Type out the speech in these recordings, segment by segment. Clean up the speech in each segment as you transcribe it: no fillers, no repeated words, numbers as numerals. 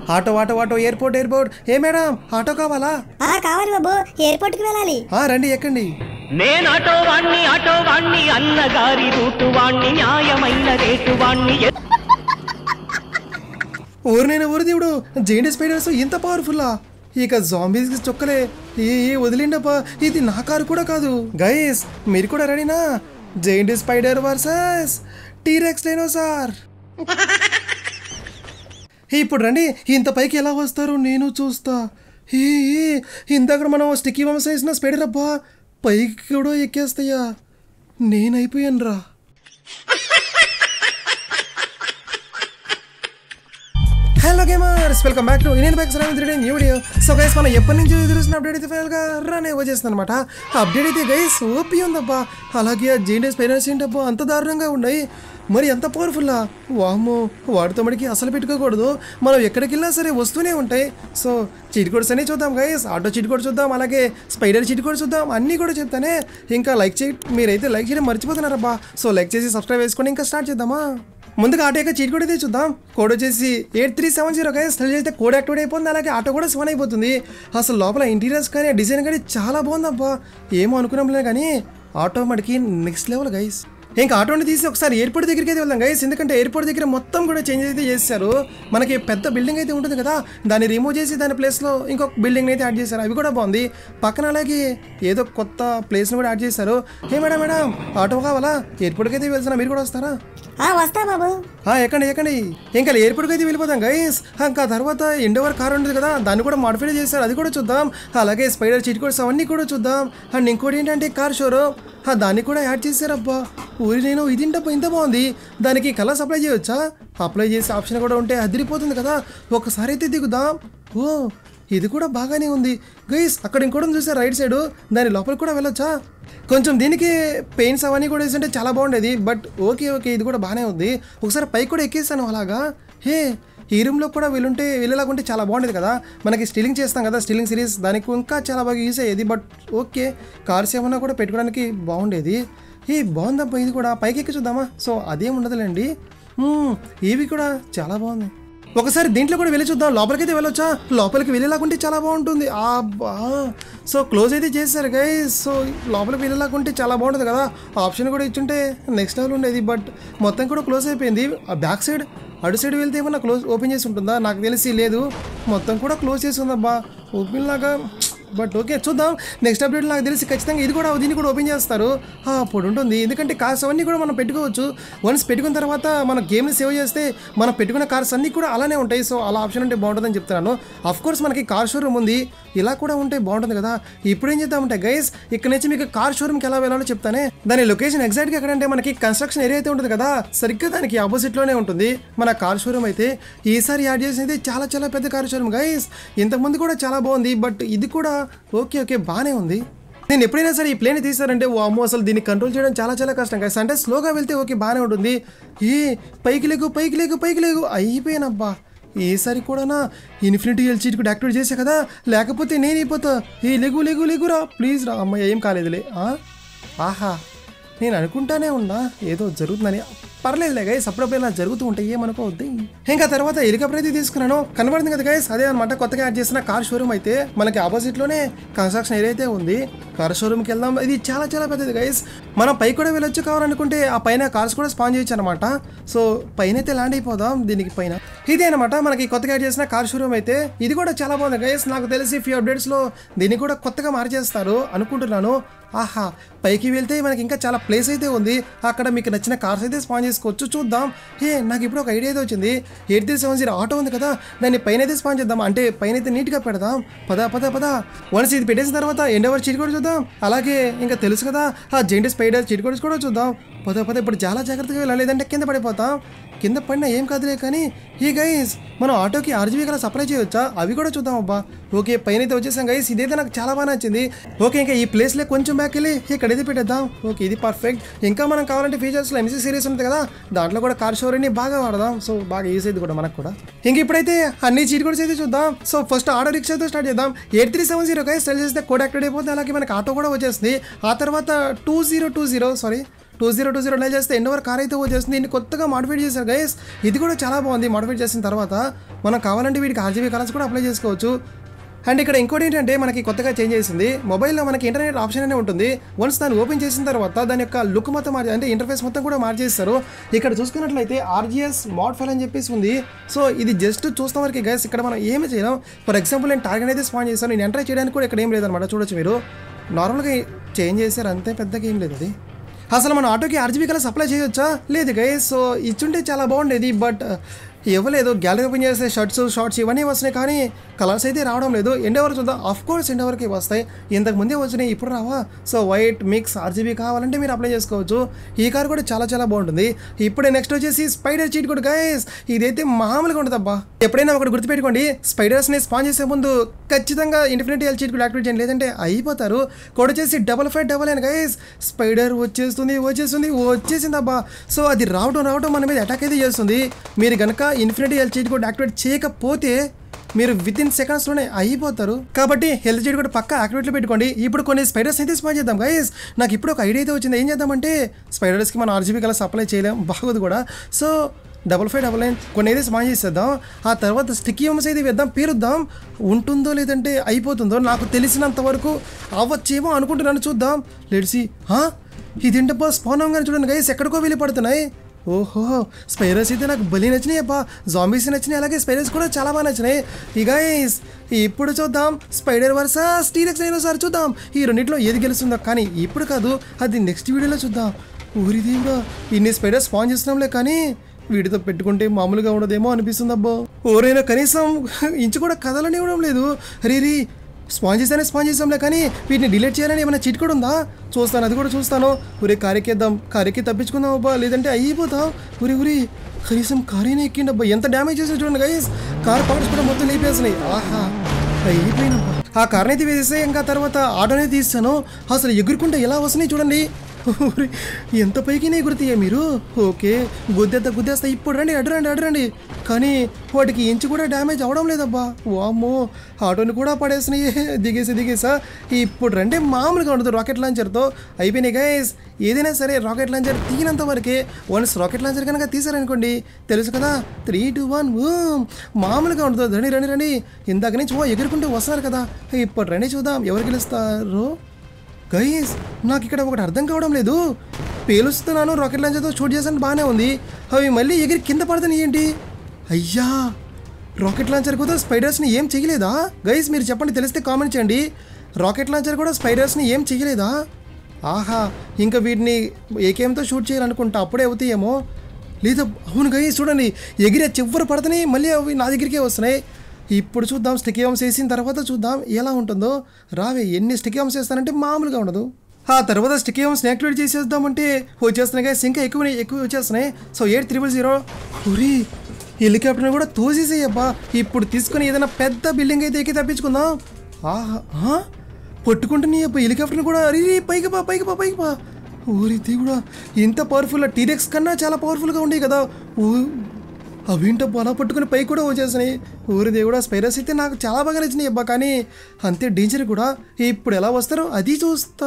Auto auto auto airport airport. ఏ madam auto కావాలా? కావాలి బాబు, ఎయిర్పోర్ట్ కి వెళ్ళాలి. రండి ఎక్కండి. నేను ఆటో వాణ్ణి అన్నగారి రూటు వాణ్ణి న్యాయమైన రేటు వాణ్ణి. ఊరినైనా ఊరు దేవుడు, జైంట్ స్పైడర్స్ ఇంత పవర్ఫుల్లా? ఇక జాంబీస్ చొక్కలే వదిలిండప్పా. ఇది నా కారు కూడా కాదు గైస్, మీరు కూడా రెడీనా? Giant spider versus T rex dinosaur. ఇప్పుడు రండి, ఇంత పైకి ఎలా వస్తారు నేను చూస్తా. ఇంతక్కడ మనం స్టిక్కీ బొమ్మ వేసిన స్పైడర్ అబ్బా, పైకి కూడా ఎక్కేస్తాయా? నేనైపోయాను రా. Hello gamers, welcome back to Indian back new video. So guys, మనం ఎప్పటి నుంచి ఎదురుస్తున్న అప్డేట్ అయితే ఫైనల్గా రన్ వచ్చేస్తుంది అనమాట. అప్డేట్ అయితే గైస్ ఓపీ ఉందబ్బా. అలాగే ఆ జైంట్ స్పైడర్స్ ఏంటబ్బా అంత దారుణంగా ఉన్నాయి, మరి ఎంత పవర్ఫుల్లా. వామ్మో, వాడితో మడికి అసలు పెట్టుకోకూడదు. మనం ఎక్కడికి వెళ్ళినా సరే వస్తూనే ఉంటాయి. సో చీట్ కోడ్స్ అన్నీ చూద్దాం గైస్, ఆటో చీట్ కోడ్ చూద్దాం, అలాగే స్పైడర్ చీట్ కోడ్ చూద్దాం, అన్నీ కూడా చెప్తానే. ఇంకా లైక్ చేయి, మీరైతే లైక్ చేయడం మర్చిపోతున్నారబ్బా. సో లైక్ చేసి సబ్స్క్రైబ్ చేసుకొని ఇంకా స్టార్ట్ చేద్దామా. ముందుగా ఆటో యొక్క చీట్ కోడ్ అయితే చూద్దాం. కోడ్ వచ్చేసి 8370 గైస్. సెల్ చేస్తే కోడ్ యాక్టివేట్ అయిపోతుంది, అలాగే ఆటో కూడా 7 అయిపోతుంది. అసలు లోపల ఇంటీరియర్స్ కానీ డిజైన్ కానీ చాలా బాగుందబ్బా. ఏమో అనుకున్నాంలే కానీ ఆటో మడికి నెక్స్ట్ లెవెల్ గైస్. ఇంకా ఆటోని తీసి ఒకసారి ఎయిర్పోర్ట్ దగ్గరికి అయితే వెళ్దాం గైస్, ఎందుకంటే ఎయిర్పోర్ట్ దగ్గర మొత్తం కూడా చేంజ్ అయితే చేశారు. మనకి పెద్ద బిల్డింగ్ అయితే ఉంటుంది కదా, దాన్ని రిమూవ్ చేసి దాని ప్లేస్లో ఇంకొక బిల్డింగ్ అయితే యాడ్ చేశారు, అవి కూడా బాగుంది. పక్కన అలాగే ఏదో కొత్త ప్లేస్ని కూడా యాడ్ చేశారు. మేడం ఆటో కావాలా? ఎయిర్పోర్ట్కి అయితే వెళ్తున్నా, మీరు కూడా వస్తారా? వస్తా బాబు. ఎక్కండి. ఇంకా ఎయిర్పోర్ట్కి అయితే వెళ్ళిపోతాం గైస్. ఇంకా తర్వాత ఎండోవర్ కార్ ఉంటుంది కదా, దాన్ని కూడా మాడిఫై చేశారు, అది కూడా చూద్దాం. అలాగే స్పైడర్ చీట్ కోడ్స్ అవన్నీ కూడా చూద్దాం. అండ్ ఇంకోటి ఏంటంటే కార్ షోరూమ్, దాన్ని కూడా యాడ్ చేశారబ్బా. ఊరి నేను ఇదింటబ్బా ఇంత బాగుంది. దానికి కలర్స్ అప్లై చేయవచ్చా? అప్లై చేసే ఆప్షన్ కూడా ఉంటే అదిరిపోతుంది కదా. ఒకసారి అయితే దిగుదాం. ఓ, ఇది కూడా బాగానే ఉంది గైస్. అక్కడ ఇంకోటి చూసారు రైట్ సైడ్, దాని లోపలికి కూడా వెళ్ళొచ్చా? కొంచెం దీనికి పెయింట్స్ అవన్నీ కూడా వేస్తుంటే చాలా బాగుండేది. బట్ ఓకే ఇది కూడా బాగానే ఉంది. ఒకసారి పైకి కూడా ఎక్కేస్తాను అలాగా. ఈ రూమ్లో కూడా వెళ్ళేలాగుంటే చాలా బాగుండేది కదా. మనకి స్టీలింగ్ చేస్తాం కదా, స్టీలింగ్ సిరీస్, దానికి ఇంకా చాలా బాగా యూజ్ అయ్యేది. బట్ ఓకే, కార్స్ ఏమన్నా కూడా పెట్టుకోవడానికి బాగుండేది. బాగుందబ్బా ఇది కూడా. పైకి ఎక్కి చూద్దామా? సో అదేం ఉండదులేండి. ఇవి కూడా చాలా బాగుంది. ఒకసారి దీంట్లో కూడా వెళ్ళి చూద్దాం. లోపలికైతే వెళ్ళొచ్చా? లోపలికి వెళ్ళేలాగుంటే చాలా బాగుంటుంది. అబ్బా, సో క్లోజ్ అయితే చేశారు గైస్. సో లోపలికి వెళ్ళేలాగుంటే చాలా బాగుంటుంది కదా. ఆప్షన్ కూడా ఇచ్చుంటే నెక్స్ట్ లెవెల్ ఉండేది. బట్ మొత్తం కూడా క్లోజ్ అయిపోయింది. ఆ బ్యాక్ సైడ్ అటు సైడ్ వెళ్తే ఏమన్నా ఓపెన్ చేసి ఉంటుందా? నాకు తెలిసి లేదు, మొత్తం కూడా క్లోజ్ చేసి ఉందబ్బా ఓపెన్ లాగా. బట్ ఓకే చూద్దాం. నెక్స్ట్ అప్డేట్ నాకు తెలిసి ఖచ్చితంగా ఇది కూడా దీన్ని కూడా ఓపెన్ చేస్తారు. అప్పుడు ఉంటుంది, ఎందుకంటే కార్స్ అవన్నీ కూడా మనం పెట్టుకోవచ్చు. వన్స్ పెట్టుకున్న తర్వాత మన గేమ్ని సేవ్ చేస్తే మనం పెట్టుకున్న కార్స్ అన్నీ కూడా అలానే ఉంటాయి. సో అలా ఆప్షన్ ఉంటే బాగుంటుందని చెప్తున్నాను. అఫ్కోర్స్ మనకి కార్ షోరూమ్ ఉంది, ఇలా కూడా ఉంటే బాగుంటుంది కదా. ఇప్పుడు ఏం చేద్దామంటే గైస్, ఇక్కడ నుంచి మీకు కార్ షోరూమ్కి ఎలా వెళ్ళాలో చెప్తానే. దాని లొకేషన్ ఎగ్జాక్ట్గా ఎక్కడంటే మనకి కన్స్ట్రక్షన్ ఏరియా అయితే ఉంటుంది కదా, సరిగ్గా దానికి ఆపోజిట్లోనే ఉంటుంది మన కార్ షోరూమ్ అయితే. ఈసారి యాడ్ చేసినది చాలా చాలా పెద్ద కార్ షోరూమ్ గైస్. ఇంతకుముందు కూడా చాలా బాగుంది, బట్ ఇది కూడా ఓకే బాగానే ఉంది. నేను ఎప్పుడైనా సరే ఈ ప్లేన్ తీసారంటే వామ్మో, అసలు దీన్ని కంట్రోల్ చేయడం చాలా చాలా కష్టం గైస్. అంటే స్లోగా వెళ్తే ఓకే బాగానే ఉంటుంది. పైకి లేగు అయిపోయానబ్బా. ఈసారి కూడా ఇన్ఫినిటీ ఎల్ చీట్ కూడా యాక్టివేట్ చేసా కదా, లేకపోతే నేను అయిపోతా. లేగురా ప్లీజ్ రా. అమ్మాయి ఏం కాలేదులే. ఆహా, నేను అనుకుంటానే ఉన్నా ఏదో జరుగుతుందని. పర్లేదులే గైస్, అప్పుడప్పుడు ఇలా జరుగుతూ ఉంటాయి, ఏమనుకోవద్దు. ఇంకా తర్వాత హెలికాప్టర్ అయితే తీసుకున్నాను, కనబడింది కదా గైస్, అదే అనమాట కొత్తగా యాడ్ చేసిన కార్ షోరూమ్ అయితే. మనకి ఆపోజిట్లోనే కన్స్ట్రక్షన్ ఏరియా అయితే ఉంది. కార్ షోరూమ్కి వెళ్దాం. ఇది చాలా చాలా పెద్దది గైస్. మనం పైకి కూడా వెళ్ళొచ్చు కావాలనుకుంటే. ఆ పైన కార్స్ కూడా స్పాన్ చేయొచ్చు అనమాట. సో పైన అయితే ల్యాండ్ అయిపోదాం దీనికి పైన. ఇదే అనమాట మనకి కొత్తగా యాడ్ చేసిన కార్ షోరూమ్ అయితే. ఇది కూడా చాలా బాగుంది గైస్. నాకు తెలిసి ఫ్యూ అప్డేట్స్లో దీన్ని కూడా కొత్తగా మార్చేస్తారు అనుకుంటున్నాను. ఆహా, పైకి వెళ్తే మనకి ఇంకా చాలా ప్లేస్ అయితే ఉంది. అక్కడ మీకు నచ్చిన కార్స్ అయితే స్పాన్ చేసుకోవచ్చు. చూద్దాం. నాకు ఇప్పుడు ఒక ఐడియా అయితే వచ్చింది. 8370 ఆటో ఉంది కదా, దాన్ని పైన అయితే స్పాన్ చేద్దాం. అంటే పైన అయితే నీట్గా పెడదాం. పద వన్స్ ఇది పెట్టేసిన తర్వాత ఎండోవర్ చీట్ కూడా చూద్దాం. అలాగే ఇంకా తెలుసు కదా ఆ జైంట్ స్పైడర్ చీట్ కోడ్స్ కూడా చూద్దాం. పద ఇప్పుడు చాలా జాగ్రత్తగా వెళ్ళాలి, లేదంటే కింద పడిపోతాం. కింద పడినా ఏం కాదులే కానీ. గైస్, మనం ఆటోకి RGB కలర్ సప్లై చేయవచ్చా? అవి కూడా చూద్దాం అబ్బా. ఓకే, పైన అయితే వచ్చేసాం గైస్. ఇదైతే నాకు చాలా బాగా నచ్చింది. ఓకే, ఇంకా ఈ ప్లేస్లో కొంచెం బ్యాక్ వెళ్ళి ఇక్కడైతే పెట్టేద్దాం. ఓకే, ఇది పర్ఫెక్ట్. ఇంకా మనం కావాలంటే ఫీచర్స్లో MC సిరీస్ ఉంటుంది కదా, దాంట్లో కూడా కార్ షోరూమ్ని బాగా వాడదాం. సో బాగా యూజ్ అయింది కూడా మనకు కూడా. ఇంక ఇప్పుడైతే అన్ని చీట్ కోడ్స్ అయితే చూద్దాం. సో ఫస్ట్ ఆటో రిక్షాతో స్టార్ట్ చేద్దాం. 8370 గైస్ సెల్ చేస్తే కోడ్ యాక్టివేట్ అయిపోతుంది. అలాగే మనకి ఆటో కూడా వచ్చేస్తుంది. ఆ తర్వాత 2020 2020 డైల్ చేస్తే ఎండ్ వరకు కార్ అయితే వచ్చేస్తుంది. దీన్ని కొత్తగా మాడిఫై చేశారు గైస్. ఇది కూడా చాలా బాగుంది. మాడిఫై చేసిన తర్వాత మనం కావాలంటే వీటికి RGB కలర్స్ కూడా అప్లై చేసుకోవచ్చు. అండ్ ఇక్కడ ఇంకోటి ఏంటంటే మనకి కొత్తగా చేంజ్ చేసింది, మొబైల్లో మనకి ఇంటర్నెట్ ఆప్షన్ అనే ఉంటుంది. వన్స్ దాన్ని ఓపెన్ చేసిన తర్వాత దాని యొక్క లుక్ మొత్తం అంటే ఇంటర్ఫేస్ మొత్తం కూడా మార్చేస్తారు. ఇక్కడ చూసుకున్నట్లయితే RGS మోడ్ ఫైల్ అని చెప్పేసి ఉంది. సో ఇది జస్ట్ చూస్తాం వరకు గైస్. ఇక్కడ మనం ఏమి చేయలేం. ఫర్ ఎగ్జాంపుల్ నేను టార్గెట్ అయితే స్పాన్ చేస్తాను, నేను ఎంటర్ చేయడానికి కూడా ఇక్కడ ఏం లేదనమాట. చూడొచ్చు మీరు, నార్మల్గా చేంజ్ చేశారు అంతే, పెద్దగా ఏం లేదు. అది అసలు మన ఆటోకి RGB కలర్స్ అప్లై చేయొచ్చా? లేదు గైస్. సో ఇచ్చుంటే చాలా బాగుండేది, బట్ ఇవ్వలేదు. గ్యాలరీ ఓపెన్ చేస్తే షార్ట్స్ ఇవన్నీ వస్తున్నాయి, కానీ కలర్స్ అయితే రావడం లేదు. ఎండవరకు చూద్దాం. ఆఫ్ కోర్స్ ఎండవరకు వస్తాయి, ఇంతకు ముందే వచ్చినాయి, ఇప్పుడు రావా? సో వైట్ మిక్స్ RGB కావాలంటే మీరు అప్లై చేసుకోవచ్చు. ఈ కార్ కూడా చాలా చాలా బాగుంటుంది. ఇప్పుడే నెక్స్ట్ వచ్చేసి స్పైడర్ చీట్ కూడా గైస్. ఇదైతే మామూలుగా ఉంటుంది అబ్బా. ఎప్పుడైనా ఒకటి గుర్తుపెట్టుకోండి, స్పైడర్స్ని స్పాన్ చేసే ముందు ఖచ్చితంగా ఇన్ఫినిటీ ఎల్ చీట్ కూడా యాక్టివేట్ చేయండి, లేదంటే అయిపోతారు. కోడ్ వచ్చేసి 5599 గైస్. స్పైడర్ వచ్చేసింది అబ్బా. సో అది రావడం మన మీద అటాక్ అయితే చేస్తుంది. మీరు కనుక infinity health cheat code activate చేయకపోతే మీరు వితిన్ సెకండ్స్లోనే అయిపోతారు. కాబట్టి హెల్త్ చీట్ కోడ్ పక్కా యాక్టివేట్లో పెట్టుకోండి. ఇప్పుడు కొన్ని స్పైడర్స్ అయితే స్పాన్ చేద్దాం గైస్. నాకు ఇప్పుడు ఒక ఐడియా అయితే వచ్చింది. ఏం చేద్దామంటే స్పైడర్స్కి మనం RGB కలర్స్ అప్లై చేయలేం, బాగోదు కూడా. సో 5599 కొన్ని అయితే స్పాన్ చేసేద్దాం. ఆ తర్వాత స్టిక్కీ ఎమ్స్ అయితే వేద్దాం, పేరుద్దాం. ఉంటుందో లేదంటే అయిపోతుందో నాకు తెలిసినంత వరకు అవ్వచ్చేమో అనుకుంటున్నాను, చూద్దాం. లెట్సీ. ఇదేంటబ్బా స్పాన్ అవ్వగానే చూడండి గైస్, ఎక్కడికో వెళ్ళి పడుతున్నాయి. ఓహో, స్పైడర్స్ అయితే నాకు బలి నచ్చినాయి అబ్బా. జాంబీస్ నచ్చినాయి, అలాగే స్పైడర్స్ కూడా చాలా బాగా నచ్చినాయి. ఈ గైస్ ఇప్పుడు చూద్దాం స్పైడర్ వర్సెస్ టీరెక్స్ డైనోసార్ చూద్దాం. ఈ రెండింటిలో ఏది గెలుస్తుందో, కానీ ఇప్పుడు కాదు, అది నెక్స్ట్ వీడియోలో చూద్దాం. ఊరి దేవుడా, ఇన్ని స్పైడర్స్ స్పాన్ చేస్తున్నాంలే, కానీ వీటితో పెట్టుకుంటే మామూలుగా ఉండదేమో అనిపిస్తుంది అబ్బా. ఓరైనా కనీసం ఇంచు కూడా కదలనివ్వడం లేదు. రీ స్పాన్ చేసాంలే, కానీ వీటిని డిలీట్ చేయాలని ఏమైనా చీట్ కూడా ఉందా? చూస్తాను, అది కూడా చూస్తాను. ఊరే కారెక్కేద్దాం, కారెక్కి తప్పించుకుందాం అబ్బా, లేదంటే అయిపోతాం. ఊరి కనీసం కారేనే ఎక్కిండి అబ్బా. ఎంత డ్యామేజ్ చేసి చూడండి గైస్, కార్ పార్ట్స్ కూడా మొత్తం లేపేసినాయి. ఆహా, అయిపోయినబ్బా. ఆ కార్ని అయితే వేసేస్తే ఇంకా తర్వాత ఆటోనే తీస్తాను. అసలు ఎగురుకుంటే ఎలా వస్తున్నాయి చూడండి. ఎంత పైకినే ఎగురుతాయా మీరు? ఓకే, గుద్దేస్తా. ఇప్పుడు రండి, అడ్డురండి. కానీ వాటికి ఇంచు కూడా డ్యామేజ్ అవడం లేదబ్బా. వామ్మో, ఆటోని కూడా పడేసినాయి. దిగేసా. ఇప్పుడు రండి, మామూలుగా ఉండదు రాకెట్ లాంచర్తో. అయిపోయినాయి గైస్. ఏదైనా సరే రాకెట్ లాంచర్ తీయనంత వరకే. వన్స్ రాకెట్ లాంచర్ కనుక తీసారనుకోండి, తెలుసు కదా, 3, 2, 1 మామూలుగా ఉండదు. రండి. ఇందాక నుంచి ఎగురుకుంటూ వస్తున్నారు కదా. ఇప్పుడు రండి, చూద్దాం ఎవరు గెలుస్తారు. గైస్ నాకు ఇక్కడ ఒకటి అర్థం కావడం లేదు. పేలుస్తున్నాను, రాకెట్ లాంచర్తో షూట్ చేసాను, బాగానే ఉంది. అవి మళ్ళీ ఎగిరి కింద పడతాయి ఏంటి? అయ్యా, రాకెట్ లాంచర్ కూడా స్పైడర్స్ని ఏం చేయలేదా గైస్? మీరు చెప్పండి, తెలిస్తే కామెంట్ చేయండి. రాకెట్ లాంచర్ కూడా స్పైడర్స్ని ఏం చేయలేదా? ఆహా, ఇంకా వీటిని ఏకేంతో షూట్ చేయాలనుకుంటా, అప్పుడే అవుతాయేమో. లేదా అవును గైస్, చూడండి ఎగిరే చివరి పడతాయి, మళ్ళీ అవి నా దగ్గరికే వస్తున్నాయి. ఇప్పుడు చూద్దాం, స్టిక్కీ బాంబ్స్ వేసిన తర్వాత చూద్దాం ఎలా ఉంటుందో. రావే, ఎన్ని స్టిక్కీ బాంబ్స్ వేస్తానంటే మామూలుగా ఉండదు. ఆ తర్వాత స్టిక్కీ బాంబ్స్ని యాక్టివేట్ చేసేద్దామంటే వచ్చేస్తున్నాయి గైస్, ఇంకా ఎక్కువ వచ్చేస్తున్నాయి. సో 8000 ఊరి హెలికాప్టర్ని కూడా తోసేసేయబ్బా. ఇప్పుడు తీసుకుని ఏదైనా పెద్ద బిల్డింగ్ అయితే ఎక్కి తప్పించుకుందాం. ఆహా, పట్టుకుంటున్నాయి అబ్బా హెలికాప్టర్ని కూడా. అరే పైకి పా. ఊరి దేవుడా, ఇంత పవర్ఫుల్ టీరెక్స్ కన్నా చాలా పవర్ఫుల్గా ఉండేవి కదా. అవేంటబ్బా అలా పట్టుకుని పైకి కూడా వచ్చేసినాయి. ఊరి దేవుడా, స్పైడర్స్ అయితే నాకు చాలా బాగా నచ్చినాయి అబ్బా, కానీ అంతే డేంజర్ కూడా. ఇప్పుడు ఎలా వస్తారో అది చూస్తా.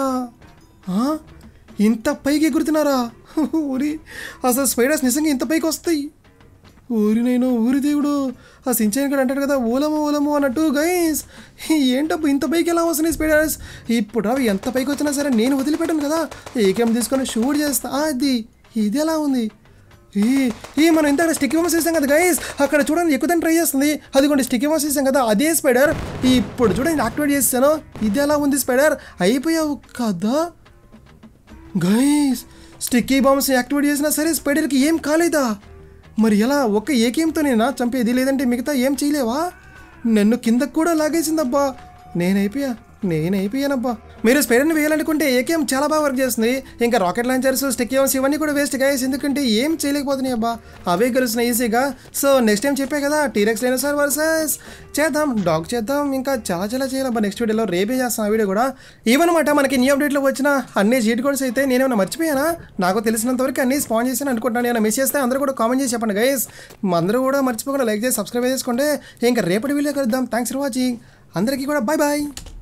ఇంత పైకి ఎగురుతున్నారా? ఊరి అసలు స్పైడర్స్ నిజంగా ఇంత పైకి వస్తాయి? ఊరి దేవుడు, ఆ సించాన్ కూడా అంటాడు కదా, ఓలము అన్నట్టు గైస్. ఏంటబ్బా ఇంత పైకి ఎలా వస్తున్నాయి స్పైడర్స్? ఇప్పుడు అవి ఎంత పైకి వచ్చినా సరే నేను వదిలిపెట్టాను కదా, ఏకేం తీసుకొని షూట్ చేస్తా. ఇది ఎలా ఉంది? మనం ఇంత స్టిక్కీ బాంబ్స్ వేసాం కదా గైస్, అక్కడ చూడండి ఎక్కుదని ట్రై చేస్తుంది. అదిగోండి స్టిక్కీ బాంబ్స్ వేసాం కదా, అదే స్పైడర్. ఇప్పుడు చూడండి యాక్టివేట్ చేస్తాను. ఇది ఎలా ఉంది స్పైడర్? అయిపోయావు కదా గైస్. స్టిక్కీ బాంబ్స్ యాక్టివేట్ చేసినా సరే స్పైడర్కి ఏం కాలేదా? మరి ఎలా? ఒక్క ఏకేంతో నేనా చంపేది, లేదంటే మిగతా ఏం చేయలేవా? నన్ను కిందకు కూడా లాగేసిందబ్బా. నేనైపోయానబ్బా. మీరు స్పైడర్ని వేయాలనుకుంటే ఏకేం చాలా బాగా వర్క్ చేస్తుంది. ఇంకా రాకెట్ లాంచర్స్, స్టిక్కీ బాంబ్స్ ఇవన్నీ కూడా వేస్ట్ గైస్, ఎందుకంటే ఏం చేయలేకపోతున్నాయి అబ్బా. అవే గెలుస్తున్నాయి ఈజీగా. సో నెక్స్ట్ టైం చెప్పే కదా, టీరెక్స్ డైనోసార్ వర్సెస్ చేద్దాం, డాగ్ చేద్దాం, ఇంకా చాలా చేయాలబ్బా. నెక్స్ట్ వీడియోలో రేపే చేస్తాను ఆ వీడియో కూడా. ఇవన్నమాట మనకి న్యూ అప్డేట్లో వచ్చిన అన్ని చీట్ కోడ్స్ అయితే. నేనేమైనా మర్చిపోయానా? నాకు తెలిసినంతవరకు అన్ని స్పాన్ చేశాను అనుకుంటున్నాను. ఏమైనా మిస్ చేస్తే అందరూ కూడా కామెంట్ చేసి చెప్పండి గైస్. అందరూ కూడా మర్చిపోకుండా లైక్ చేసి సబ్స్క్రైబ్ చేసుకోండి. ఇంకా రేపటి వీడియో కలుద్దాం. Thanks for watching. అందరికీ కూడా బాయ్.